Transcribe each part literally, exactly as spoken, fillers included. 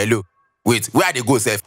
Hello. Wait, where they go, sef?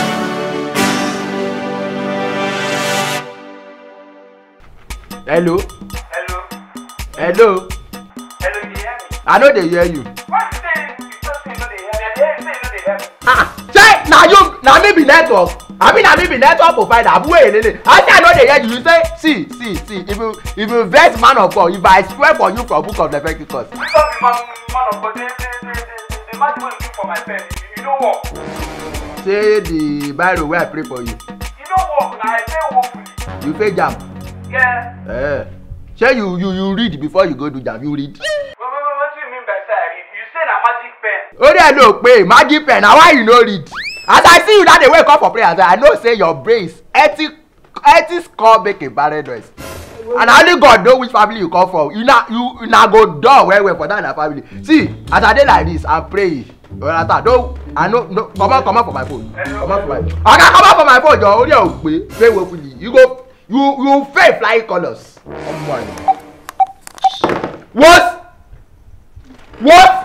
Hello. Hello. Hello. Hello, you hear me? I know they hear you. What you say? You just say no they hear me. I hear you say no they hear me. Ah, say now you now me be network. I mean, I mean be network provider. Abu Elele. I say I know they hear you. You say see, see, see. If you if you vex man of God, if I swear for you from book of Leviticus. You don't be man, man of God. They, they, they, they, they match what you do for my pen. You, you don't work. Say the Bible where I pray for you. You don't work. Now I say work. You pay jam. Yeah. Eh. Say you you you read before you go do jam. You read. Wait, wait, wait, what do you mean by say I read? You say na magic pen. Oh, they no pay magic pen. Now why you no read? As I see you that they wake up for prayer, I know say your brain is eighty eighty score make a barren noise. And only God know which family you come from. You na you, you na go door where we for that na family. See, as I dey like this, I pray. You understand? Don't I know no come on come on for my phone. Come on for my phone. Okay, come on for my phone, Joe. Only you pay pay willfully. You go you you fail flying colors. Come on. What? What?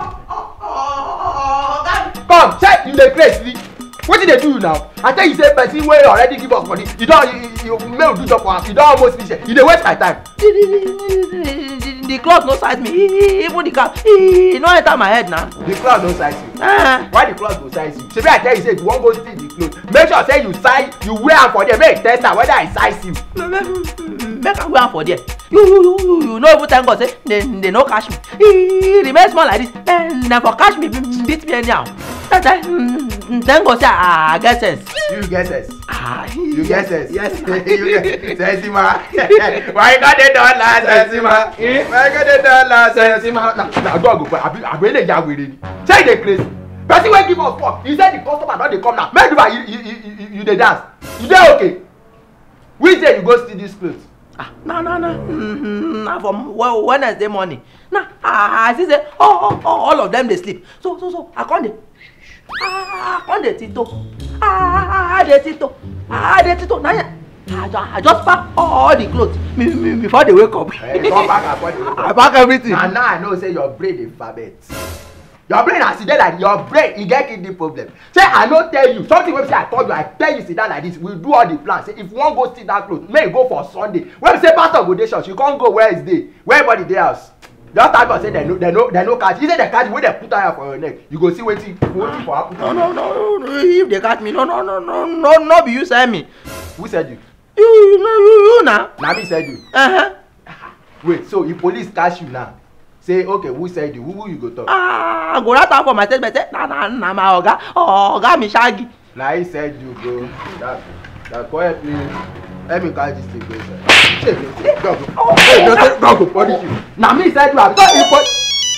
Come, check you dey crazy. Wetin dey do you now? I tell you say person wey already give us money, you don you you make we do job for am, you don almost finish it. You dey waste my time. The cloth no size me, even the cap, e no enter my head now. The cloth no size you. Uh, Why the cloth go size you? Shebi I tell you say if you wan go steal the cloth, make sure say you size you wear am for there make you test am whether I size you. make I wear am for there. You you you you no even thank God say they they no catch me. E remain small like this, then dem for catch me beat me anyhow. That time thank God say I get sense. You get sense. Ah, You get sense. Yes. You get sense ma. Why you got the dollar sense ma? Why you got the dollar sense ma? Na God go for abi abi ele ya were ni. Say dey crazy. Person wey give us work, he say the customer don dey come now. Make do you you you you dey dance. You dey okay? Which day you go steal this cloth? Ah, no no no. Mm-hmm. Na from Wednesday morning. Na I see say oh, oh, oh, all of them dey sleep. So so so I come dey. Ah, on the tito. Ah, the tito. Ah, the tito. Now, I, I just pack all the clothes before they wake up. Hey, come back and I pack everything. And now I know say your brain is fabet. Your brain has sit there like your brain, you get kidney problem. Say I no tell you something wey say I told you, I tell you sit down like this. We do all the plans. Say if you wan go steal that cloth, may you go for Sunday. When we say pastor go dey church, you can't go Wednesday. Where everybody dey house. Just type and say they no they no they no catch. He say they catch when they put tire for your neck. You go see wetin wetin for happen. No no no no. If they catch me, no no no no no no. Be you send me. Who said you? You you know you you now. Na me said you. Uh huh. Wait, so if police catch you now, say okay, who said you? Who who you go talk? Ah, I go right out for my statement. Say na na na my oga oga mi shaggy. Na he said you go. That that quiet me. Let me catch this thing go inside. God go. Oh, hey, no, say God go punish you. Na me said you are. Don't you punish.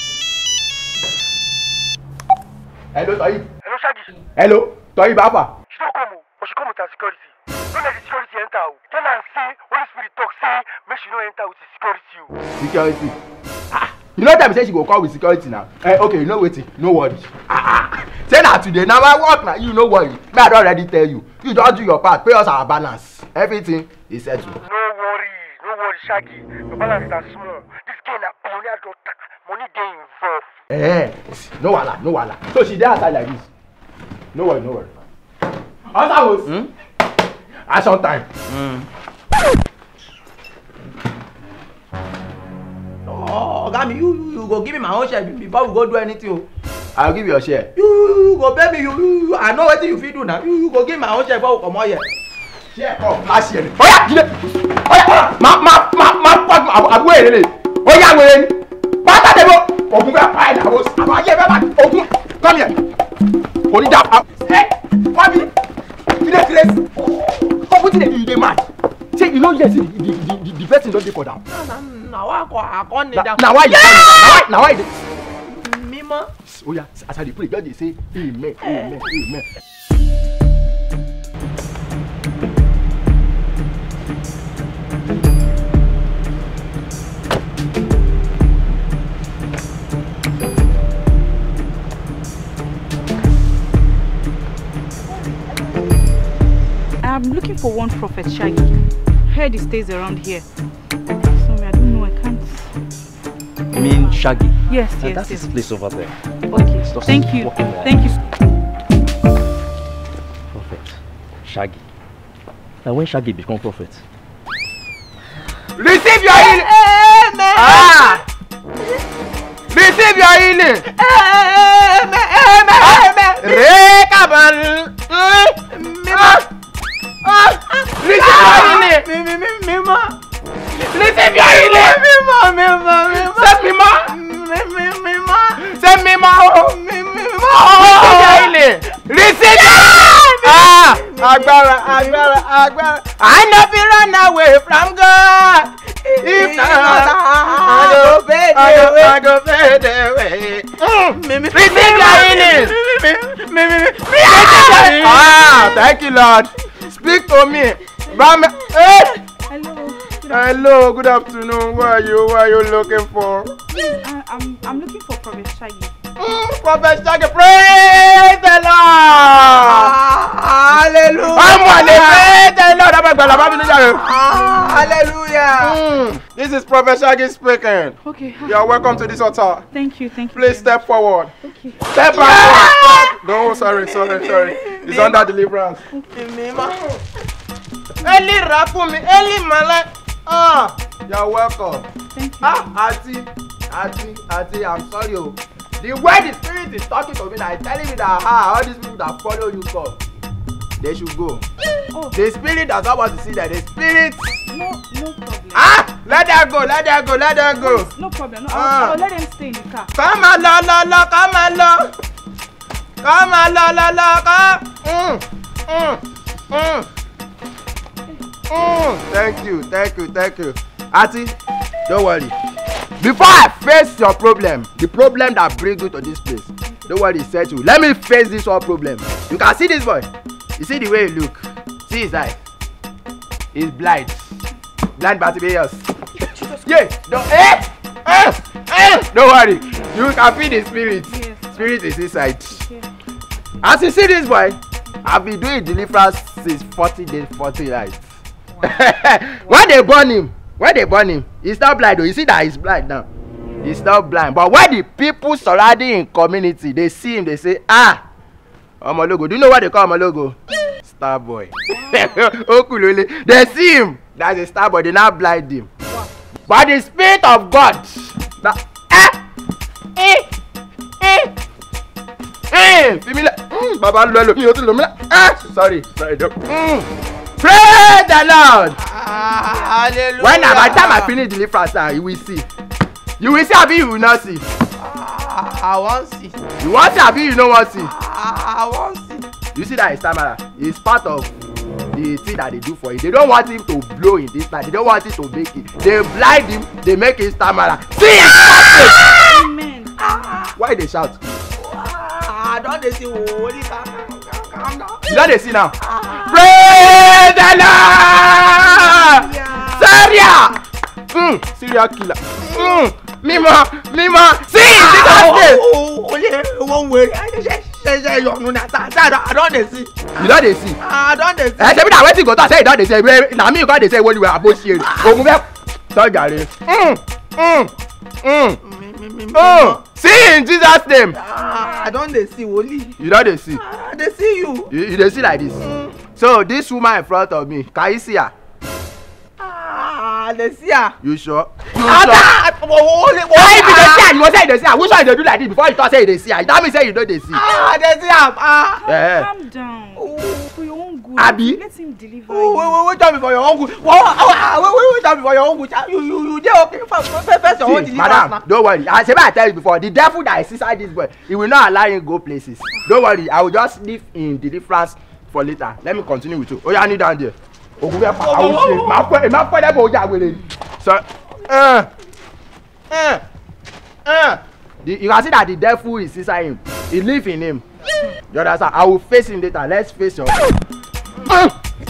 Hello, Toyi. Hello, Shaggy. Hello, Toyi Baba. She don't come, but she come with her security. Don't let the security enter. Tell her say, Holy Spirit talk, say, make she no enter with the security. Security. Ah, you know tell me say she go call with security now. Eh, okay, you know wetin? No worry. Ah, ah. Say na today. Now I work now. You no worry. Me I don already tell you. You just do your part. Pay us our balance. Everything is settled. No worry, no worry, Shaggy. The balance is small. This game na billionaire daughter. Money dey involved. Eh, no wahala, no wahala. So she dey outside like this. No worry, no worry. Answer was. Hmm? Action time. Hmm. Oh, oga mi, you you go give me my own share before we go do anything. Oh. I'll give you your share. You, you go pay me. You, you, I know wetin you fit do now. You, you go give my own share before we comot here. Share come, last year. Oya, jide. Oya, ma ma ma ma pọ abu abu ere le. Oya were ni. Bata debo. Ogun fẹ́ pa ẹ na bo. Aba ye fẹ́ pa Ogun. Come here. Oni da. Hey, come here. You dey craze. Come wetin dey do you dey mad? Say you know yes the the the the person don dey for down. Na na why I come I come kneel down. Na why you come? Na why na why dey? Mima. Oya, as I dey pray, just dey say amen, amen, amen. I'm looking for one Prophet Shaggy. Heard he stays around here. Sorry, I don't know, I can't. You mean Shaggy? Yes, Uh, yes, that's yes. his place over there. Okay, Just thank you. walk in there. Thank you. Shaggy. Now when Shaggy become prophet? Receive your healing. Amen. Ah! Receive your healing. Amen. Amen. Amen. Rekaban. Receive your healing. Mi mi mi mi ma. Receive your healing. Mi ma mi ma mi ma. Say me ma. Mi mi mi ma. Say me ma. Mi mi ma. Receive your healing. Receive your healing. Ah! Agbára, agbára, agbára. I never run away from God. If not, I go fade away. I go fade away. Receive your healing. Ah, thank you, Lord. Speak to me. Bam. Hey. Hello. Hello. Good afternoon. Who are you? Who are you looking for? I, I'm I'm looking for Prophet Shaggy. Mm, Prophet Shaggy, praise the Lord. Hallelujah. I'm on the praise the Lord. I'm going to Hallelujah. Mm, this is Prophet Shaggy speaking. Okay. You are welcome to this altar. Thank you. Thank you. Please step forward. Okay. Step back. No, sorry, sorry, sorry. It's under deliverance. Mi ma. Eli Rapumi, Eli Malay. Ah, you are welcome. Thank you. Ah, Auntie, Auntie, Auntie, I'm sorry. Oh. The way the spirit is talking to me now, it's telling me that ah, all these people that follow you come, they should go. Oh. The spirit does not want to see that. The spirit. No, no problem. Ah, let them go, let them go, let them go. No problem. No, Ah. I'll, I'll let them stay in the car. Come on, la la la, come on, la. Come on, la la la, come. Mm, mm, mm. Mm. Thank you, thank you, thank you. Auntie, don't worry. Before I face your problem, the problem that brings you to this place, don't worry, settle. Let me face this whole problem. You can see this boy. You see the way he look. See his eye. He's blind. Blind Bartimaeus. Yeah. Don't, eh, eh, eh. Don't worry. You can feel the spirit. Yes. Spirit is inside. Yeah. As you see this boy, I've been doing deliverance since forty days, forty nights. When they burn him, when they burn him, he's not blind though. You see that he's blind now. He's not blind. But when the people surrounding in community, they see him, they say, ah, Omologo. Do you know what they call Omologo? Star boy. Okulole. They see him. That's a star boy. They now blind him. But the spirit of God. That, eh, eh, eh, eh. Familiar. Mm, Baba Lolo. Mi o tun lo mi. Ah, sorry, sorry. Mm. Praise the Lord. Ah, hallelujah. When by the time I finish deliverance, uh, you will see. You will see, abi you will not see. Ah, I want see. You want see, abi you no want see. Ah, I want see. You see that stamina is part of the thing that they do for you. They don't want him to blow in this life. They don't want him to make it. They blind him. They make him stamina. See it. Amen. Why they shout? Ah, don't they see holy? Calm down. You know they see now. Praise the Lord. Syria. Mm, serial killer. Mm, Mima, Mima. See, see Oh, only one way. I don't they see. you know they see. I don't they see. Eh, say me that wetin go talk say you don dey say na me you come dey say when you were abosiri. Ogun fẹ́ sọ jàre. Mm, mm, mm. Oh, see in Jesus name. Ah, I don't they see holy. You don dey see. Ah, they see you. You, you dey see like this. Mm. So this woman in front of me, can you see her? Ah, they see her. You sure? You Ah, sure? that holy. Why if you dey see her, you go say you dey see her. Which one you dey do like this before you talk say you dey see her? That mean say you no dey see. Ah, they see her. Ah. Eh. Calm down. For your own good. Abi? Let him deliver Oh, you. wait, wait, wait, tell me for your own good. Wait, wait, wait, wait, tell me for your own good. You, you, you, dey okay? First, first, first your own See, deliverance madam, now. don't worry. I say I tell you before, the devil that is inside this boy, he will not allow him go places. Don't worry, I will just leave in deliverance for later. Let me continue with you. Oh, yeah, I need down there. Ogun fẹ́ pa àwọn ṣe máa fẹ́ máa fẹ́ dẹ́gbẹ̀ ojú àgbèrè. So, uh, uh, uh, the, you can see that the devil is inside him. He live in him. You understand? I will face him later. Let's face your. Uh,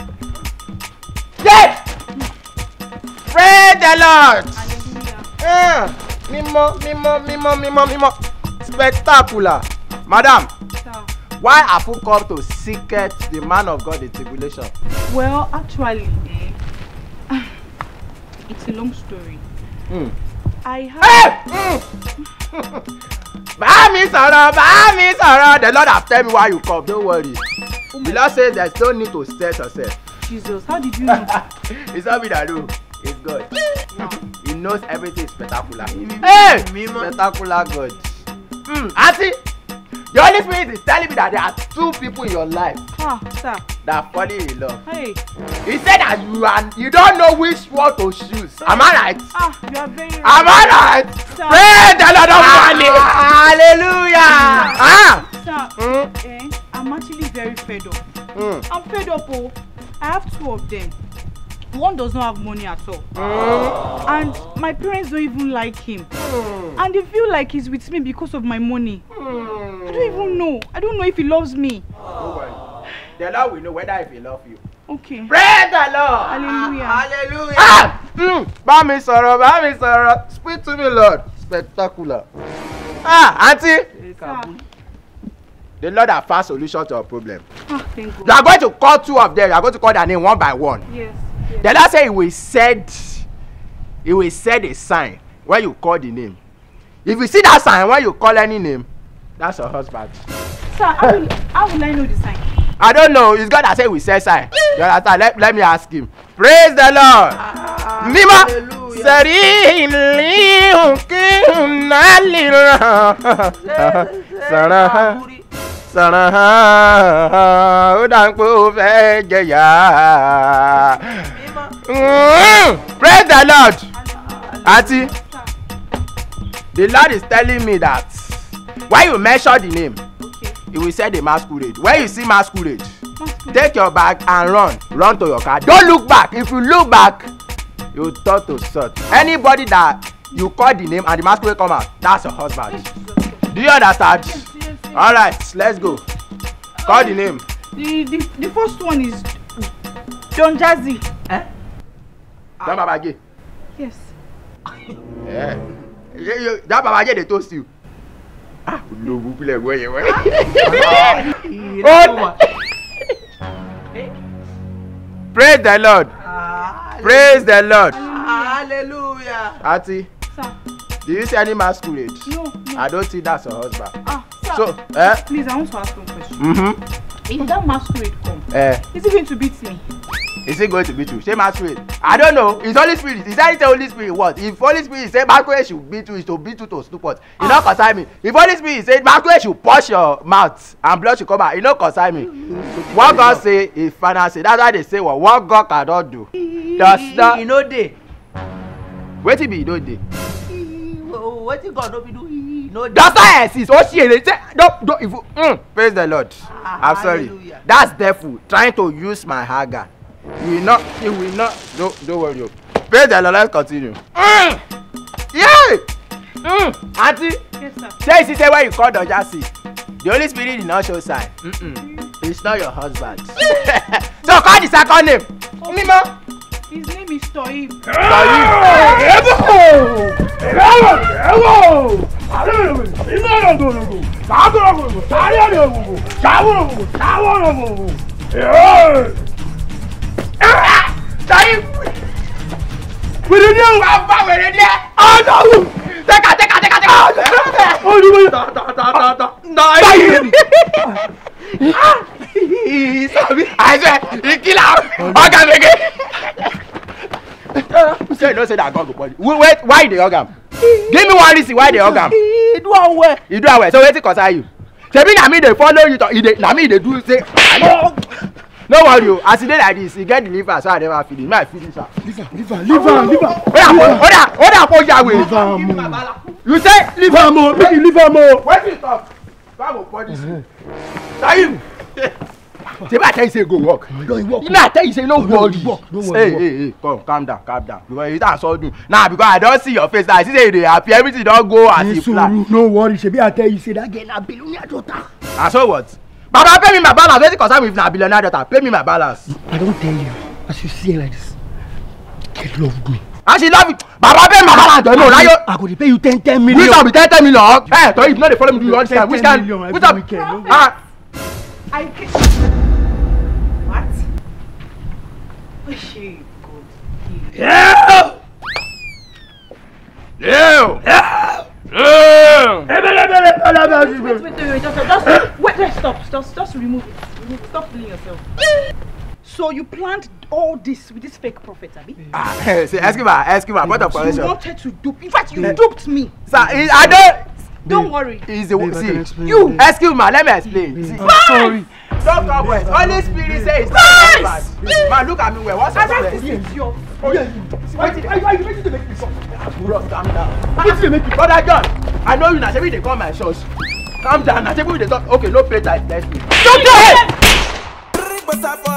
yes! Praise the Lord! Hallelujah. Uh, mimo, mimo, mimo, mimo, mimo. Spectacular. Madam, Sir. why have you come to seek the man of God in tribulation? Well, actually, eh, it's a long story. Mm. I have. Hey! Mm. Bá mi sọ̀rọ̀, bá mi sọ̀rọ̀. The Lord have tell me why you come. Don't worry. Oh my The Lord says there's no need to stress yourself. Jesus, how did you know? It's not me that do. It's God. Wow. He knows everything spectacular. Hey! Spectacular God. Hmm, Auntie, the Holy Spirit is telling me that there are two people in your life Ah, sir. that are falling in love. Hey. He said that you are, you don't know which one to choose. Am I right? Ah, you are very right. Am I right? Sir. Praise the Lord Almighty. Hallelujah. Ah. Sir, Mm. eh, I'm actually very fed up. Mm. I'm fed up, oh. I have two of them. One does not have money at all. Mm. And my parents don't even like him. Mm. And they feel like he's with me because of my money. Mm. I don't even know. I don't know if he loves me. Don't worry. The Lord will know whether if he love you. Okay. Praise the Lord. Hallelujah. Hallelujah. Ah! Mm. Bá mi sọ̀rọ̀, bá mi sọ̀rọ̀. Speak to me, Lord. Spectacular. Ah, Auntie. Sir. The Lord has found solution to our problem. Ah, thank God. You are going to call two of them. You are going to call their name one by one. Yes. yes. The Lord said he will send, he will send a sign when you call the name. If you see that sign when you call any name, that's your husband. Sir, how will, how will I know the sign? I don't know. It's God that said we say sign. You understand? Let, let me ask him. Praise the Lord. Nima. Sari Sara Sara ó dà ń pé ó fẹ́ jẹ̀yà. Praise the Lord. Auntie, the Lord is telling me that when you mention the name, Okay. he will say the masquerade. When you see masquerade, Masquerade. take your bag and run. Run to your car. Don't look back. If you look back, you turn to salt. Anybody that you call the name and the masquerade come out, that's your husband. Do you understand? Yes, yes, yes. All right, let's go. Call the name. The, the, the first one is Don Jazzy. Eh? That Babaje. Yes. Yeah. You- you- That Babaje they toast you. Ah, no, we play way away. Oh, praise the Lord. Praise the Lord. Hallelujah. Auntie, Sir. do you see any masquerade? No, no. I don't think that's your husband. Ah, sir. So, eh? Please, I want to ask one question. Mm-hmm. If that masquerade comes, Eh, is he going to beat me? is it going to be true? Say masquerade. I don't know. It's Holy Spirit. Is that the Holy Spirit what? If Holy Spirit say masquerade should beat you, is to beat you to stupid. You know concern me. If Holy Spirit say masquerade should push your mouth and blood should come out, you know concern me. What God say is final say. That's why they say what what God cannot do. Does not. You know they. Wetin be you no dey. Wetin God no be do? He no dey. Does not exist. Oh shit, they say don't don't even. Mm, praise the Lord. I'm sorry. Hallelujah. That's devil trying to use my haga. You will not. You will not. Don't don't worry. Oh. Praise the Lord. Let's continue. Mm. Yeah. Mm. Auntie, Yes, sir. say you see say when you call Dojasi, the Holy Spirit did not show sign. Mm-mm. It's not your husband. So call the second name. Nima. His name is Toib. Wèrè ni o. Bàbá wèrè ni ẹ. Ọ̀dọ̀. Tẹ́ka tẹ́ka tẹ́ka tẹ́ka. Olúwo. Tọ́ tọ́ tọ́ tọ́ tọ́. Báyìí. Sabi. Àìsè ìkìlà ọ̀gá mege. Say you know say that God go punish. Wait, why you dey hug am? Give me one reason why you dey hug am. He do am well. You do am well, so wetin concern you? Shebi na me dey follow you talk, you dey na me dey do say. No worry o, as e dey like this, e get the liver so I never finish. May I finish am? Leave am, leave am, leave am, leave am. Oya oya oya ko ya we. Leave am o. You say Leave am o, make you leave am o. wetin you talk? God go punish you. Taim. Shebi I tell you say go work. No, he work. You know I tell you say no worry. Work, don't worry, Hey work. hey hey, come calm down, calm down. Because you dance all do. Now because I don see your face now, I see say you dey happy, everything don go as e plan. No worry, shebi I tell you say that girl na billionaire daughter. And so what? Baba pay me my balance. Wetin concern me if na billionaire daughter? Pay me my balance. I don tell you, as you see her like this, girl love me. And she love it. Baba pay me my balance. No, na you. I go dey pay you ten ten million. Which one be ten ten million? Hey, toy if you no dey follow me do you understand? Which kind? million, Which every one? weekend, no? Ah, I can... What? Oh, shit, God. yeah. Yeah. Yeah. Wait, wait, wait, wait, just, just, wait. Just stop, just, just remove it. Remove it. Stop fooling yourself. So you planned all this with this fake prophet, Abi? Ah, say, ask him, ask him, what of You correction? wanted to dupe. In fact, you duped me. Sir, I don't. Don't worry. He's the Babe, I can see. explain, You babe. ask him, man. Let me explain. See, I'm sorry. don't come west. Holy Spirit says. Nice! Man, look at me. Where? What's I your like problem? this is your. Wait, why why you making to make me so? Bro, calm down. Wait till make me. Brother John, I know you na say they come my church. Calm down. Na say we dey talk. Okay, no play that. Let's play. Don't do it!